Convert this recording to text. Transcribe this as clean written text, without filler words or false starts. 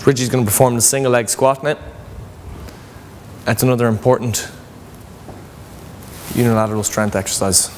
Bridgie's going to perform the single leg squat now. That's another important unilateral strength exercise.